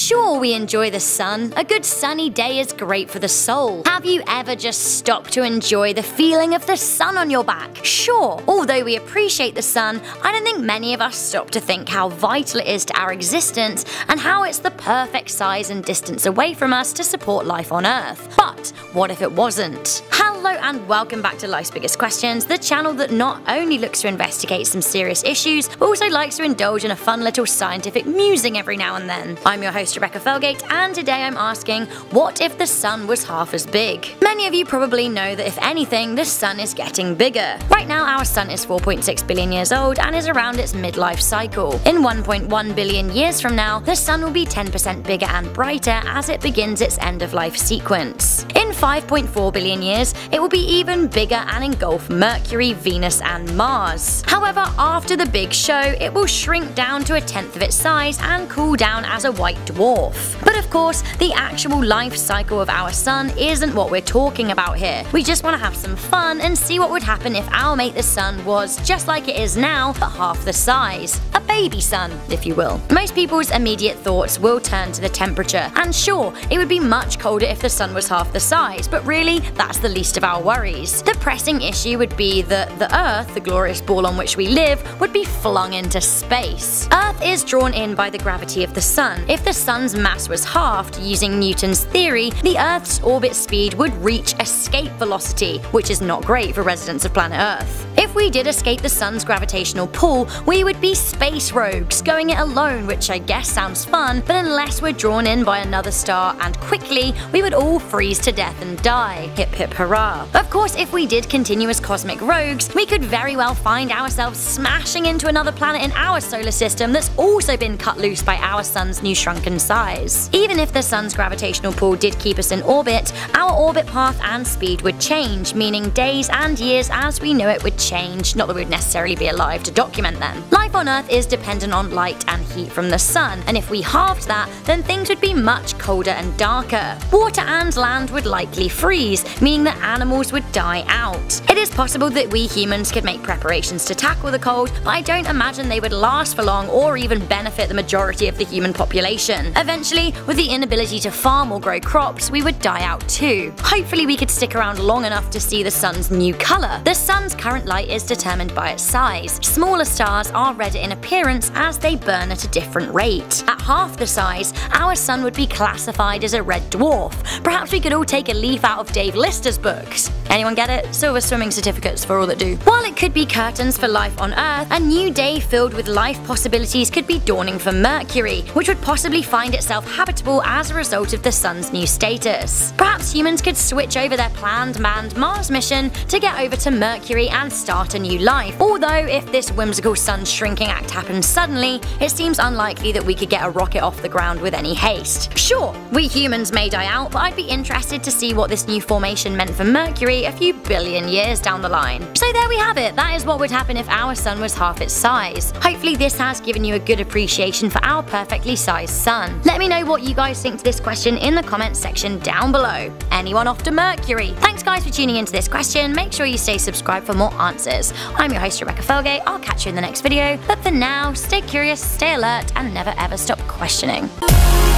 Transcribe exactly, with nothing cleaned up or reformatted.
Sure, we enjoy the sun. A good sunny day is great for the soul. Have you ever just stopped to enjoy the feeling of the sun on your back? Sure, although we appreciate the sun, I don't think many of us stop to think how vital it is to our existence and how it's the perfect size and distance away from us to support life on Earth. But what if it wasn't? Hello and welcome back to Life's Biggest Questions, the channel that not only looks to investigate some serious issues, but also likes to indulge in a fun little scientific musing every now and then. I'm your host Rebecca Felgate, and today I'm asking, what if the sun was half as big? Many of you probably know that if anything, the sun is getting bigger. Right now our sun is four point six billion years old and is around its midlife cycle. In one point one billion years from now, the sun will be ten percent bigger and brighter as it begins its end-of-life sequence. In five point four billion years, it will be even bigger and engulf Mercury, Venus and Mars. However, after the big show, it will shrink down to a tenth of its size and cool down as a white dwarf. But of course, the actual life cycle of our sun isn't what we're talking about here. We just want to have some fun and see what would happen if our mate the sun was just like it is now, but half the size. A baby sun, if you will. Most people's immediate thoughts will turn to the temperature, and sure, it would be much colder if the sun was half the size, but really, that's the least of our worries. The pressing issue would be that the Earth, the glorious ball on which we live, would be flung into space. Earth is drawn in by the gravity of the sun. If the sun's mass was halved, using Newton's theory, the Earth's orbit speed would reach escape velocity, which is not great for residents of planet Earth. If we did escape the sun's gravitational pull, we would be space rogues, going it alone, which I guess sounds fun, but unless we're drawn in by another star and quickly, we would all freeze to death and die. Hip hip hurrah. Of course, if we did continue as cosmic rogues, we could very well find ourselves smashing into another planet in our solar system that's also been cut loose by our sun's new shrunken size. Even if the sun's gravitational pull did keep us in orbit, our orbit path and speed would change, meaning days and years as we know it would change, not that we'd necessarily be alive to document them. Life on Earth is dependent on light and heat from the sun, and if we halved that, then things would be much colder and darker. Water and land would likely freeze, meaning that animals would die out. It is possible that we humans could make preparations to tackle the cold, but I don't imagine they would last for long or even benefit the majority of the human population. Eventually, with the inability to farm or grow crops, we would die out too. Hopefully we could stick around long enough to see the sun's new color. The sun's current light is determined by its size. Smaller stars are redder in appearance as they burn at a different rate. At half the size, our sun would be classified as a red dwarf. Perhaps we could all take a leaf out of Dave Lister's books. Anyone get it? Silver swimming certificates for all that do. While it could be curtains for life on Earth, a new day filled with life possibilities could be dawning for Mercury, which would possibly find itself habitable as a result of the sun's new status. Perhaps humans could switch over their planned manned Mars mission to get over to Mercury and start a new life. Although if this whimsical sun shrinking act happens suddenly, it seems unlikely that we could get a rocket off the ground with any haste. Sure, we humans may die out, but I'd be interested to see what this new formation meant for Mercury a few billion years down the line. So there we have it, that is what would happen if our sun was half its size. Hopefully this has given you a good appreciation for our perfectly sized sun. Let me know what you guys think to this question in the comments section down below. Anyone off to Mercury? Thanks guys for tuning into this question, make sure you stay subscribed for more answers. I'm your host Rebecca Felgate, I'll catch you in the next video, but for now, stay curious, stay alert, and never ever stop questioning.